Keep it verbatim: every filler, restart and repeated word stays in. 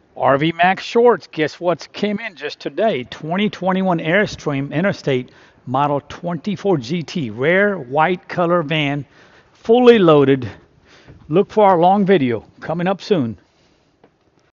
R V Max Shorts, guess what's came in just today? twenty twenty-one Airstream Interstate Model twenty-four G T, rare white color van, fully loaded. Look for our long video coming up soon.